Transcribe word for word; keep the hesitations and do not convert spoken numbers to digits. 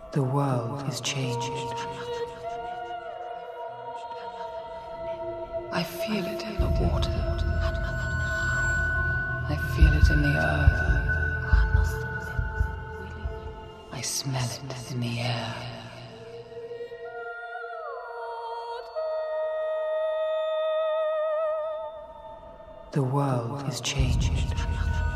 The world is changed. I feel it in the water. I feel it in the earth. I smell it in the air. The world is changed.